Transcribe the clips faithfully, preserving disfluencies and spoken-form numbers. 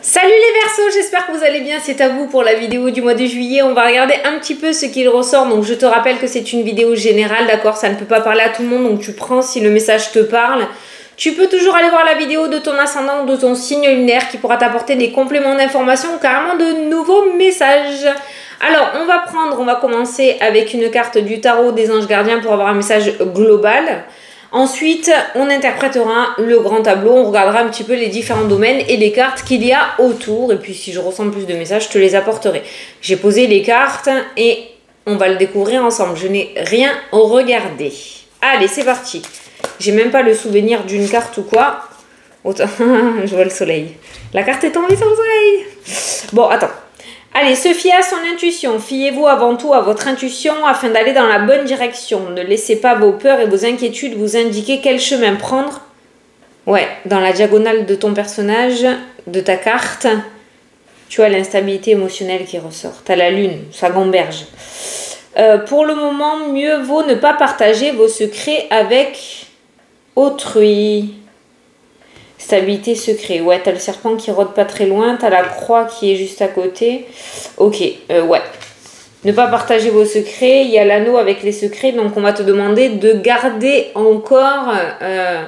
Salut les Verseaux, j'espère que vous allez bien, c'est à vous pour la vidéo du mois de juillet. On va regarder un petit peu ce qu'il ressort, donc je te rappelle que c'est une vidéo générale, d'accord, ça ne peut pas parler à tout le monde, donc tu prends si le message te parle. Tu peux toujours aller voir la vidéo de ton ascendant ou de ton signe lunaire qui pourra t'apporter des compléments d'information ou carrément de nouveaux messages. Alors, on va prendre, on va commencer avec une carte du tarot des anges gardiens pour avoir un message global. Ensuite, on interprétera le grand tableau, on regardera un petit peu les différents domaines et les cartes qu'il y a autour. Et puis, si je ressens plus de messages, je te les apporterai. J'ai posé les cartes et on va le découvrir ensemble. Je n'ai rien regardé. Allez, c'est parti. J'ai même pas le souvenir d'une carte ou quoi. Autant... je vois le soleil. La carte est tombée sur le soleil. Bon, attends. Allez, se fier à son intuition. Fiez-vous avant tout à votre intuition afin d'aller dans la bonne direction. Ne laissez pas vos peurs et vos inquiétudes vous indiquer quel chemin prendre. Ouais, dans la diagonale de ton personnage, de ta carte, tu as l'instabilité émotionnelle qui ressort. Tu as la lune, ça gamberge. Euh, pour le moment, mieux vaut ne pas partager vos secrets avec autrui. Stabilité, secret. Ouais, t'as le serpent qui rôde pas très loin. T'as la croix qui est juste à côté. Ok, euh, ouais. Ne pas partager vos secrets. Il y a l'anneau avec les secrets. Donc, on va te demander de garder encore euh,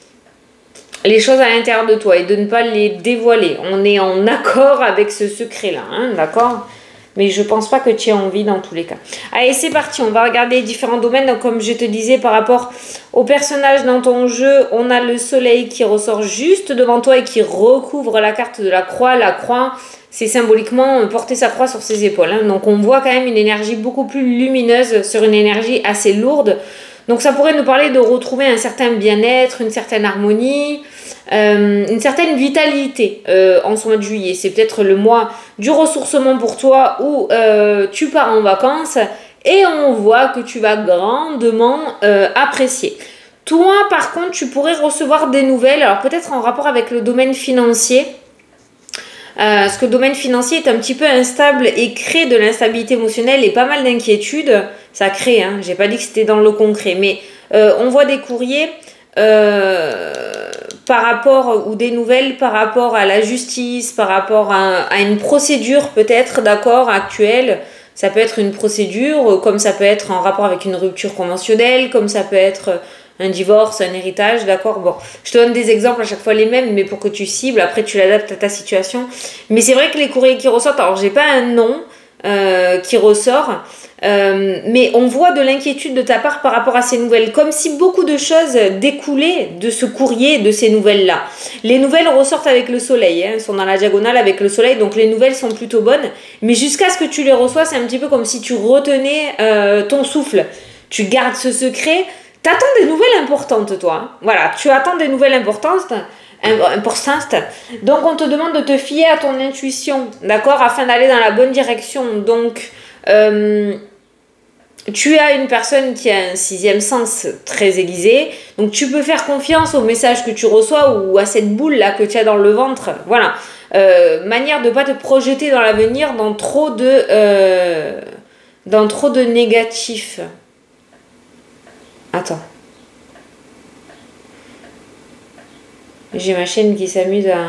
les choses à l'intérieur de toi et de ne pas les dévoiler. On est en accord avec ce secret-là, hein, d'accord ? Mais je pense pas que tu aies envie dans tous les cas. Allez, c'est parti. On va regarder les différents domaines. Donc, comme je te disais, par rapport au personnage dans ton jeu, on a le soleil qui ressort juste devant toi et qui recouvre la carte de la croix. La croix, c'est symboliquement porter sa croix sur ses épaules, hein. Donc, on voit quand même une énergie beaucoup plus lumineuse sur une énergie assez lourde. Donc, ça pourrait nous parler de retrouver un certain bien-être, une certaine harmonie, euh, une certaine vitalité euh, en ce mois de juillet. C'est peut-être le mois du ressourcement pour toi où euh, tu pars en vacances et on voit que tu vas grandement euh, apprécier. Toi, par contre, tu pourrais recevoir des nouvelles, alors peut-être en rapport avec le domaine financier. Euh, parce que le domaine financier est un petit peu instable et crée de l'instabilité émotionnelle et pas mal d'inquiétudes. Ça crée, hein, j'ai pas dit que c'était dans le concret, mais euh, on voit des courriers euh, par rapport, ou des nouvelles par rapport à la justice, par rapport à, à une procédure peut-être, d'accord, actuelle. Ça peut être une procédure, comme ça peut être en rapport avec une rupture conventionnelle, comme ça peut être un divorce, un héritage, d'accord. Bon, je te donne des exemples à chaque fois les mêmes, mais pour que tu cibles, après tu l'adaptes à ta situation. Mais c'est vrai que les courriers qui ressortent, alors j'ai pas un nom euh, qui ressort, euh, mais on voit de l'inquiétude de ta part par rapport à ces nouvelles, comme si beaucoup de choses découlaient de ce courrier, de ces nouvelles-là. Les nouvelles ressortent avec le soleil, hein, sont dans la diagonale avec le soleil, donc les nouvelles sont plutôt bonnes, mais jusqu'à ce que tu les reçois, c'est un petit peu comme si tu retenais euh, ton souffle. Tu gardes ce secret. T'attends des nouvelles importantes, toi. Hein. Voilà, tu attends des nouvelles importantes, importantes. Donc, on te demande de te fier à ton intuition, d'accord, afin d'aller dans la bonne direction. Donc, euh, tu as une personne qui a un sixième sens très aiguisé. Donc, tu peux faire confiance au message que tu reçois ou à cette boule-là que tu as dans le ventre. Voilà. Euh, manière de ne pas te projeter dans l'avenir dans trop de, euh, dans trop de négatifs. Attends. J'ai ma chaîne qui s'amuse à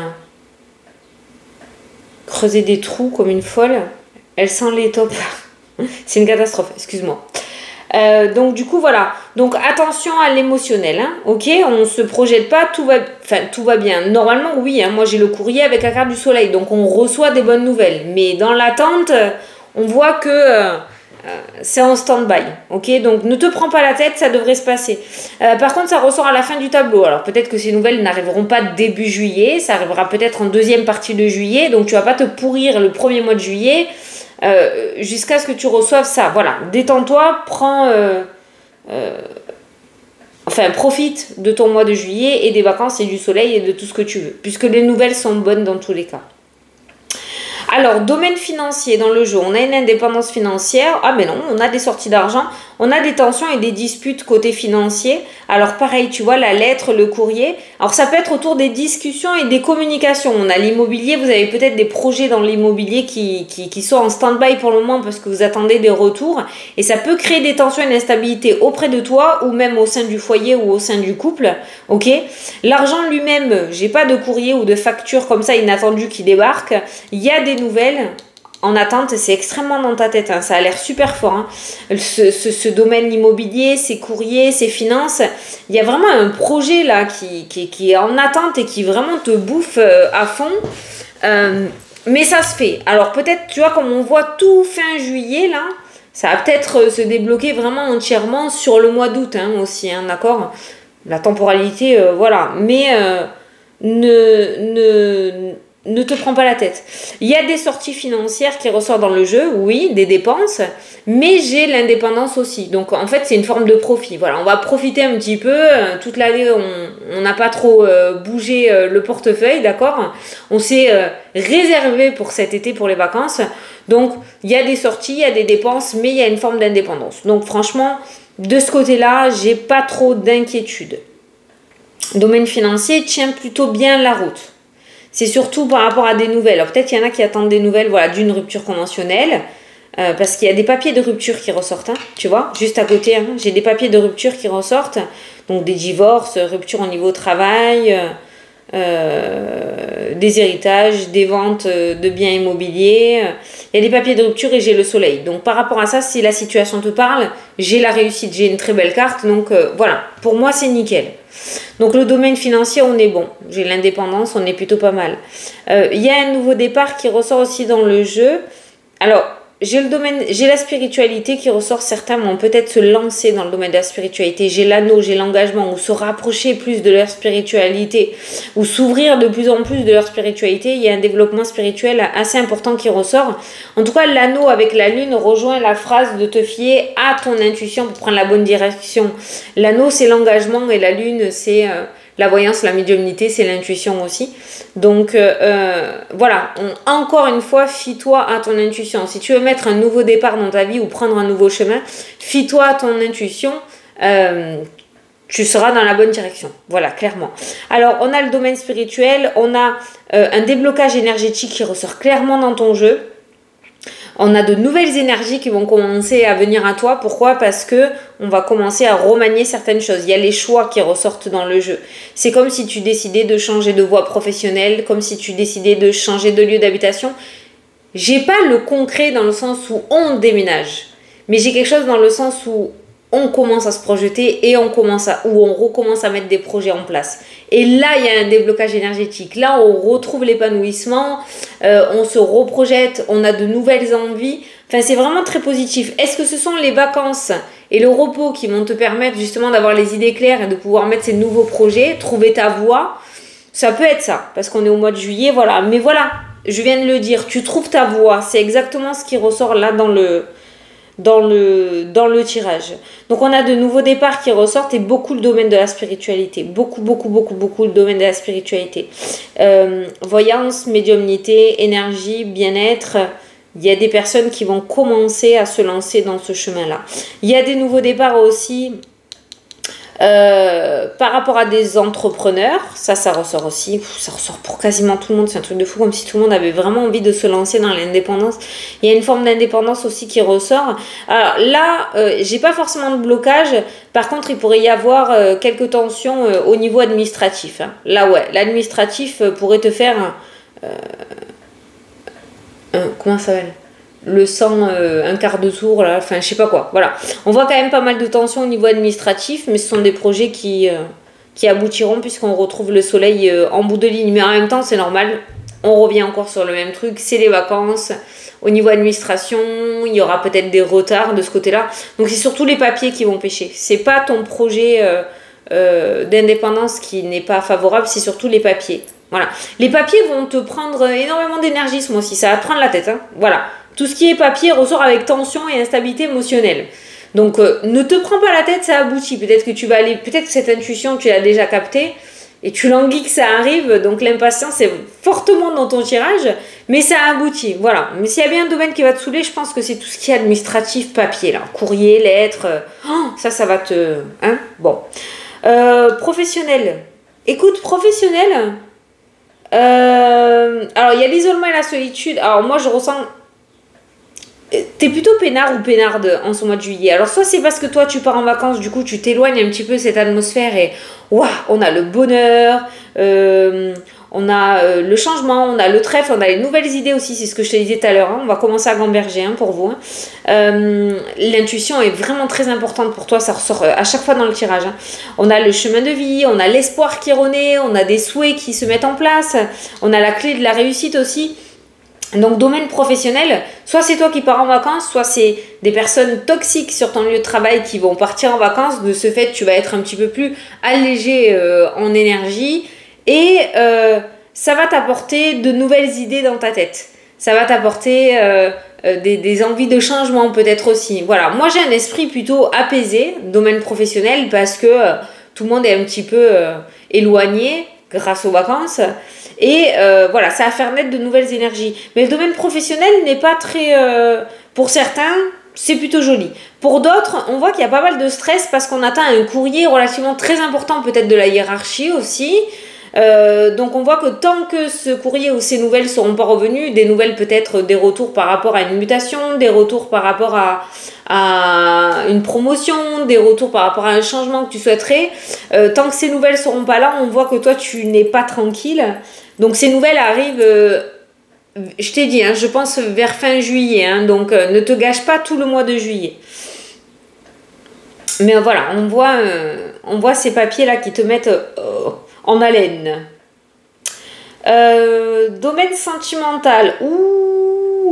creuser des trous comme une folle. Elle sent les tops. C'est une catastrophe, excuse-moi. Euh, donc du coup, voilà. Donc attention à l'émotionnel, hein, ok. On ne se projette pas, tout va, enfin, tout va bien. Normalement, oui, hein, moi j'ai le courrier avec la carte du soleil. Donc on reçoit des bonnes nouvelles. Mais dans l'attente, on voit que... Euh, Euh, c'est en stand-by, ok, donc ne te prends pas la tête, ça devrait se passer. Euh, par contre, ça ressort à la fin du tableau. Alors peut-être que ces nouvelles n'arriveront pas début juillet, ça arrivera peut-être en deuxième partie de juillet, donc tu vas pas te pourrir le premier mois de juillet euh, jusqu'à ce que tu reçoives ça. Voilà, détends-toi, prends, euh, euh, enfin profite de ton mois de juillet et des vacances et du soleil et de tout ce que tu veux, puisque les nouvelles sont bonnes dans tous les cas. Alors, domaine financier dans le jeu, on a une indépendance financière. Ah, mais non, on a des sorties d'argent. On a des tensions et des disputes côté financier. Alors, pareil, tu vois, la lettre, le courrier. Alors, ça peut être autour des discussions et des communications. On a l'immobilier. Vous avez peut-être des projets dans l'immobilier qui, qui, qui sont en stand-by pour le moment parce que vous attendez des retours. Et ça peut créer des tensions et une instabilité auprès de toi ou même au sein du foyer ou au sein du couple. Ok? L'argent lui-même, j'ai pas de courrier ou de facture comme ça inattendue qui débarque. Il y a des nouvelles en attente, c'est extrêmement dans ta tête, hein. Ça a l'air super fort, hein. ce, ce, ce domaine immobilier, ces courriers, ces finances, il y a vraiment un projet là qui, qui, qui est en attente et qui vraiment te bouffe euh, à fond, euh, mais ça se fait. Alors peut-être, tu vois, comme on voit tout fin juillet là, ça va peut-être se débloquer vraiment entièrement sur le mois d'août, hein, aussi, hein, d'accord? La temporalité, euh, voilà, mais euh, ne... ne Ne te prends pas la tête. Il y a des sorties financières qui ressortent dans le jeu, oui, des dépenses, mais j'ai l'indépendance aussi. Donc en fait, c'est une forme de profit. Voilà, on va profiter un petit peu. Toute l'année, on n'a pas trop euh, bougé euh, le portefeuille, d'accord? On s'est euh, réservé pour cet été, pour les vacances. Donc il y a des sorties, il y a des dépenses, mais il y a une forme d'indépendance. Donc franchement, de ce côté-là, j'ai pas trop d'inquiétude. Domaine financier tient plutôt bien la route. C'est surtout par rapport à des nouvelles. Alors peut-être qu'il y en a qui attendent des nouvelles, voilà, d'une rupture conventionnelle, euh, parce qu'il y a des papiers de rupture qui ressortent, hein, tu vois, juste à côté, hein, j'ai des papiers de rupture qui ressortent, donc des divorces, rupture au niveau travail, euh, des héritages, des ventes de biens immobiliers. Il y a des papiers de rupture et j'ai le soleil. Donc par rapport à ça, si la situation te parle, j'ai la réussite, j'ai une très belle carte, donc euh, voilà, pour moi c'est nickel. Donc le domaine financier, on est bon. J'ai l'indépendance, on est plutôt pas mal. Euh, il y a un nouveau départ qui ressort aussi dans le jeu. Alors, j'ai le domaine, j'ai la spiritualité qui ressort. Certains vont peut-être se lancer dans le domaine de la spiritualité. J'ai l'anneau, j'ai l'engagement, ou se rapprocher plus de leur spiritualité, ou s'ouvrir de plus en plus de leur spiritualité. Il y a un développement spirituel assez important qui ressort. En tout cas, l'anneau avec la lune rejoint la phrase de te fier à ton intuition pour prendre la bonne direction. L'anneau, c'est l'engagement et la lune, c'est euh, la voyance, la médiumnité, c'est l'intuition aussi. Donc, euh, euh, voilà, on, encore une fois, fie-toi à ton intuition. Si tu veux mettre un nouveau départ dans ta vie ou prendre un nouveau chemin, fie-toi à ton intuition. Euh, tu seras dans la bonne direction. Voilà, clairement. Alors, on a le domaine spirituel, on a euh, un déblocage énergétique qui ressort clairement dans ton jeu. On a de nouvelles énergies qui vont commencer à venir à toi. Pourquoi? Parce que on va commencer à remanier certaines choses. Il y a les choix qui ressortent dans le jeu. C'est comme si tu décidais de changer de voie professionnelle, comme si tu décidais de changer de lieu d'habitation. J'ai pas le concret dans le sens où on déménage, mais j'ai quelque chose dans le sens où on commence à se projeter et on commence à, ou on recommence à mettre des projets en place. Et là, il y a un déblocage énergétique. Là, on retrouve l'épanouissement, euh, on se reprojette, on a de nouvelles envies. Enfin, c'est vraiment très positif. Est-ce que ce sont les vacances et le repos qui vont te permettre justement d'avoir les idées claires et de pouvoir mettre ces nouveaux projets, trouver ta voie? Ça peut être ça, parce qu'on est au mois de juillet, voilà. Mais voilà, je viens de le dire, tu trouves ta voie. C'est exactement ce qui ressort là dans le... Dans le, dans le tirage. Donc on a de nouveaux départs qui ressortent et beaucoup le domaine de la spiritualité. Beaucoup, beaucoup, beaucoup, beaucoup le domaine de la spiritualité. Euh, voyance, médiumnité, énergie, bien-être. Il y a des personnes qui vont commencer à se lancer dans ce chemin-là. Il y a des nouveaux départs aussi euh, par rapport à des entrepreneurs. Ça, ça ressort aussi. Ça ressort pour quasiment tout le monde. C'est un truc de fou, comme si tout le monde avait vraiment envie de se lancer dans l'indépendance. Il y a une forme d'indépendance aussi qui ressort. Alors là, euh, j'ai pas forcément de blocage. Par contre, il pourrait y avoir euh, quelques tensions euh, au niveau administratif. Hein. Là, ouais, l'administratif euh, pourrait te faire... Euh, un, comment ça s'appelle ? Le sang, euh, un quart de tour, là, enfin, je sais pas quoi. Voilà. On voit quand même pas mal de tensions au niveau administratif, mais ce sont des projets qui, euh, qui aboutiront puisqu'on retrouve le soleil euh, en bout de ligne. Mais en même temps, c'est normal. On revient encore sur le même truc. C'est les vacances. Au niveau administration, il y aura peut-être des retards de ce côté-là. Donc, c'est surtout les papiers qui vont pêcher. C'est pas ton projet euh, euh, d'indépendance qui n'est pas favorable, c'est surtout les papiers. Voilà. Les papiers vont te prendre énormément d'énergie ce mois-ci. Ça va te prendre la tête. Hein. Voilà. Tout ce qui est papier ressort avec tension et instabilité émotionnelle. Donc, euh, ne te prends pas la tête, ça aboutit. Peut-être que tu vas aller, peut-être que cette intuition, tu l'as déjà captée, et tu languis que ça arrive, donc l'impatience est fortement dans ton tirage, mais ça aboutit, voilà. Mais s'il y a bien un domaine qui va te saouler, je pense que c'est tout ce qui est administratif, papier, là, courrier, lettres, oh, ça, ça va te... Hein, bon. Euh, professionnel. Écoute, professionnel, euh, alors il y a l'isolement et la solitude, alors moi je ressens... T'es plutôt peinard ou peinarde en ce mois de juillet. Alors soit c'est parce que toi tu pars en vacances, du coup tu t'éloignes un petit peu de cette atmosphère et waouh, on a le bonheur, euh, on a euh, le changement, on a le trèfle, on a les nouvelles idées aussi, c'est ce que je te disais tout à l'heure, hein. On va commencer à gamberger hein, pour vous. Hein. Euh, L'intuition est vraiment très importante pour toi, ça ressort à chaque fois dans le tirage. Hein. On a le chemin de vie, on a l'espoir qui renaît, on a des souhaits qui se mettent en place, on a la clé de la réussite aussi. Donc domaine professionnel, soit c'est toi qui pars en vacances, soit c'est des personnes toxiques sur ton lieu de travail qui vont partir en vacances. De ce fait, tu vas être un petit peu plus allégé euh, en énergie et euh, ça va t'apporter de nouvelles idées dans ta tête. Ça va t'apporter euh, euh, des, des envies de changement peut-être aussi. Voilà, moi j'ai un esprit plutôt apaisé, domaine professionnel, parce que euh, tout le monde est un petit peu euh, éloigné grâce aux vacances. Et euh, voilà, ça va faire naître de nouvelles énergies. Mais le domaine professionnel n'est pas très... Euh, pour certains, c'est plutôt joli. Pour d'autres, on voit qu'il y a pas mal de stress parce qu'on atteint un courrier relativement très important, peut-être de la hiérarchie aussi. Euh, donc on voit que tant que ce courrier ou ces nouvelles ne seront pas revenues, des nouvelles peut-être des retours par rapport à une mutation, des retours par rapport à, à une promotion, des retours par rapport à un changement que tu souhaiterais, euh, tant que ces nouvelles ne seront pas là, on voit que toi tu n'es pas tranquille. Donc ces nouvelles arrivent, euh, je t'ai dit, hein, je pense vers fin juillet, hein, donc euh, ne te gâche pas tout le mois de juillet. Mais euh, voilà, on voit, euh, on voit ces papiers-là qui te mettent euh, en haleine. Euh, domaine sentimental, ouh.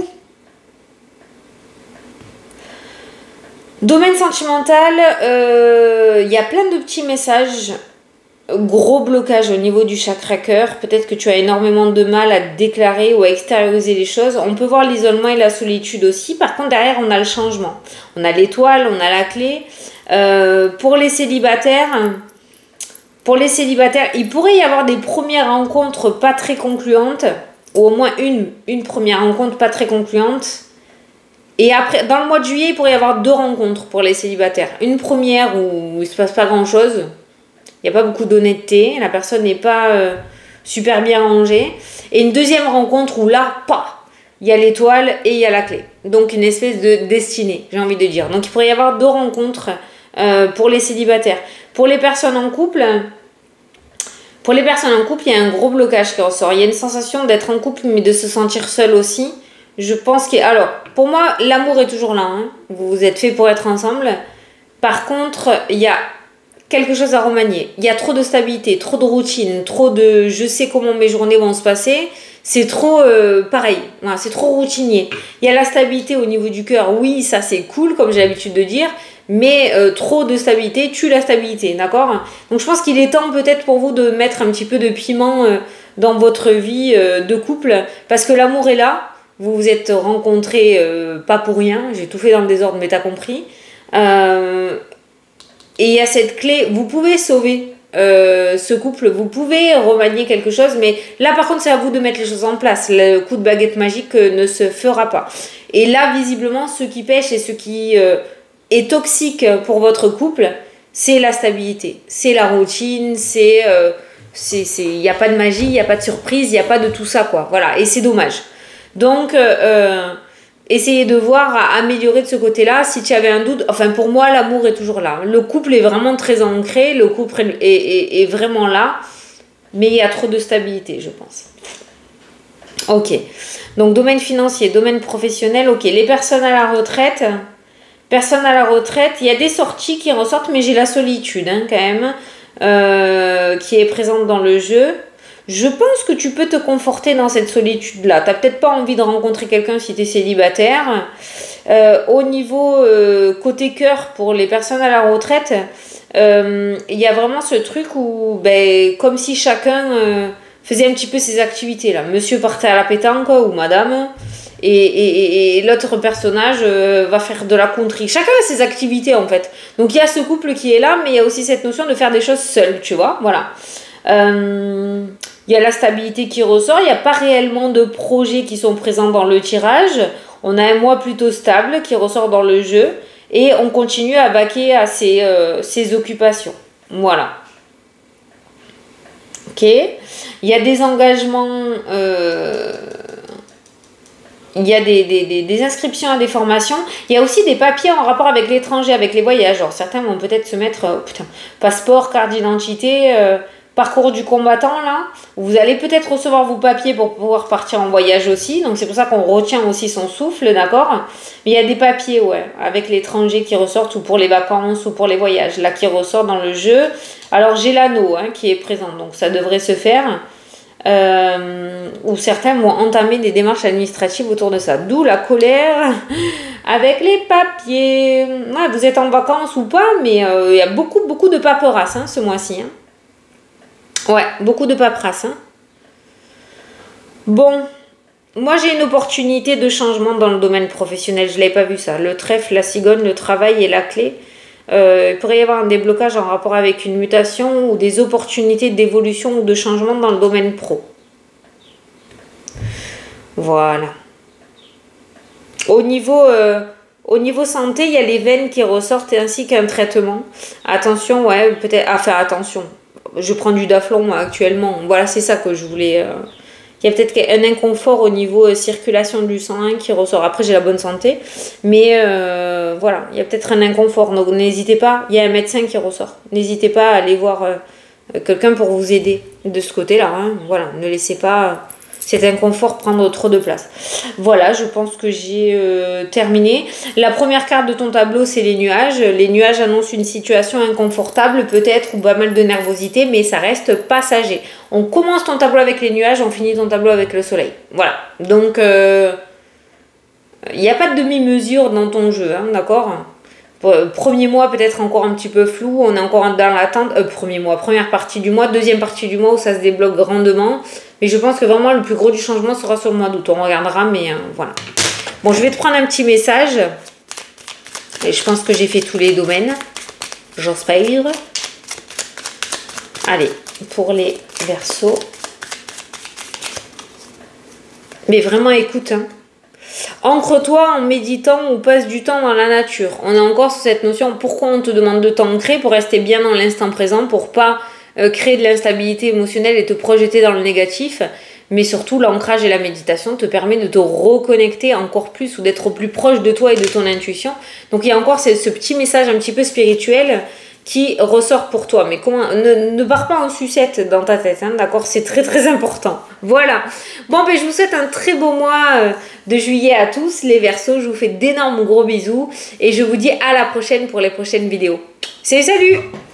Domaine sentimental, il euh, y a plein de petits messages. Gros blocage au niveau du chakra cœur, peut-être que tu as énormément de mal à déclarer ou à extérioriser les choses. On peut voir l'isolement et la solitude aussi. Par contre, derrière, on a le changement. On a l'étoile, on a la clé. Euh, pour les célibataires, pour les célibataires, il pourrait y avoir des premières rencontres pas très concluantes, ou au moins une, une première rencontre pas très concluante. Et après, dans le mois de juillet, il pourrait y avoir deux rencontres pour les célibataires. Une première où il ne se passe pas grand-chose. Il n'y a pas beaucoup d'honnêteté, la personne n'est pas euh, super bien rangée. Et une deuxième rencontre où là, pas, il y a l'étoile et il y a la clé. Donc une espèce de destinée, j'ai envie de dire. Donc il pourrait y avoir deux rencontres euh, pour les célibataires. Pour les personnes en couple, pour les personnes en couple, il y a un gros blocage qui ressort. Il y a une sensation d'être en couple, mais de se sentir seul aussi. Je pense que... Alors, pour moi, l'amour est toujours là. Hein. Vous vous êtes fait pour être ensemble. Par contre, il y a... quelque chose à remanier. Il y a trop de stabilité, trop de routine, trop de je sais comment mes journées vont se passer. C'est trop euh, pareil, voilà, c'est trop routinier. Il y a la stabilité au niveau du cœur, oui, ça c'est cool, comme j'ai l'habitude de dire, mais euh, trop de stabilité tue la stabilité, d'accord? Donc je pense qu'il est temps peut-être pour vous de mettre un petit peu de piment euh, dans votre vie euh, de couple, parce que l'amour est là, vous vous êtes rencontrés euh, pas pour rien, j'ai tout fait dans le désordre, mais t'as compris. Euh, Et il y a cette clé, vous pouvez sauver euh, ce couple, vous pouvez remanier quelque chose, mais là par contre c'est à vous de mettre les choses en place. Le coup de baguette magique euh, ne se fera pas. Et là visiblement ce qui pêche et ce qui euh, est toxique pour votre couple, c'est la stabilité, c'est la routine, c'est... Euh, il n'y a pas de magie, il n'y a pas de surprise, il n'y a pas de tout ça quoi. Voilà, et c'est dommage. Donc... Euh, essayez de voir à améliorer de ce côté-là. Si tu avais un doute, enfin pour moi l'amour est toujours là. Le couple est vraiment très ancré, le couple est, est, est vraiment là, mais il y a trop de stabilité, je pense. Ok, donc domaine financier, domaine professionnel, ok. Les personnes à la retraite, personnes à la retraite, il y a des sorties qui ressortent, mais j'ai la solitude hein, quand même, euh, qui est présente dans le jeu. Je pense que tu peux te conforter dans cette solitude-là. Tu n'as peut-être pas envie de rencontrer quelqu'un si tu es célibataire. Euh, au niveau euh, côté cœur, pour les personnes à la retraite, euh, il y a vraiment ce truc où, ben, comme si chacun euh, faisait un petit peu ses activités. Là. Monsieur partait à la pétanque ou madame, et, et, et l'autre personnage euh, va faire de la country. Chacun a ses activités en fait. Donc il y a ce couple qui est là, mais il y a aussi cette notion de faire des choses seul, tu vois. Voilà. Euh, il y a la stabilité qui ressort. Il n'y a pas réellement de projets qui sont présents dans le tirage. On a un mois plutôt stable qui ressort dans le jeu. Et on continue à vaquer à ses, euh, ses occupations. Voilà. Ok. Il y a des engagements... Euh, il y a des, des, des, des inscriptions à des formations. Il y a aussi des papiers en rapport avec l'étranger, avec les voyages. Alors, certains vont peut-être se mettre... Euh, putain, passeport, carte d'identité... Euh, parcours du combattant, là, vous allez peut-être recevoir vos papiers pour pouvoir partir en voyage aussi, donc c'est pour ça qu'on retient aussi son souffle, d'accord? Mais il y a des papiers, ouais, avec l'étranger qui ressortent, ou pour les vacances, ou pour les voyages, là, qui ressortent dans le jeu. Alors, j'ai l'anneau, hein, qui est présent, donc ça devrait se faire, euh, ou certains vont entamer des démarches administratives autour de ça, d'où la colère avec les papiers. Ouais, vous êtes en vacances ou pas, mais euh, il y a beaucoup, beaucoup de paperasse, hein, ce mois-ci, hein. Ouais, beaucoup de paperasse. Hein. Bon, moi j'ai une opportunité de changement dans le domaine professionnel. Je ne l'avais pas vu ça. Le trèfle, la cigogne, le travail et la clé. Euh, il pourrait y avoir un déblocage en rapport avec une mutation ou des opportunités d'évolution ou de changement dans le domaine pro. Voilà. Au niveau, euh, au niveau santé, il y a les veines qui ressortent ainsi qu'un traitement. Attention, ouais, peut-être à faire attention. Je prends du Daflon moi, actuellement. Voilà, c'est ça que je voulais. Euh... Il y a peut-être un inconfort au niveau euh, circulation du sang hein, qui ressort. Après, j'ai la bonne santé. Mais euh, voilà, il y a peut-être un inconfort. Donc, n'hésitez pas. Il y a un médecin qui ressort. N'hésitez pas à aller voir euh, quelqu'un pour vous aider de ce côté-là. Hein. Voilà, ne laissez pas euh, cet inconfort prendre trop de place. Voilà, je pense que j'ai euh, terminé. La première carte de ton tableau, c'est les nuages. Les nuages annoncent une situation inconfortable, peut-être, ou pas mal de nervosité, mais ça reste passager. On commence ton tableau avec les nuages, on finit ton tableau avec le soleil. Voilà. Donc, euh, il n'y a pas de demi-mesure dans ton jeu, hein, d'accord ? Premier mois peut-être encore un petit peu flou, on est encore dans l'attente, euh, premier mois, première partie du mois, deuxième partie du mois où ça se débloque grandement, mais je pense que vraiment le plus gros du changement sera sur le mois d'août, on regardera, mais euh, voilà. Bon, je vais te prendre un petit message, et je pense que j'ai fait tous les domaines, j'espère. Allez, pour les Verseaux. Mais vraiment écoute, hein. Ancre-toi en méditant ou passe du temps dans la nature. On est encore sur cette notion, pourquoi on te demande de t'ancrer pour rester bien dans l'instant présent, pour pas euh, créer de l'instabilité émotionnelle et te projeter dans le négatif. Mais surtout, l'ancrage et la méditation te permet de te reconnecter encore plus ou d'être plus proche de toi et de ton intuition. Donc il y a encore ce, ce petit message un petit peu spirituel qui ressort pour toi. Mais comment, ne, ne pars pas en sucette dans ta tête, hein, d'accord? C'est très très important. Voilà. Bon, ben, je vous souhaite un très beau mois de juillet à tous, les Verseaux. Je vous fais d'énormes gros bisous et je vous dis à la prochaine pour les prochaines vidéos. C'est salut!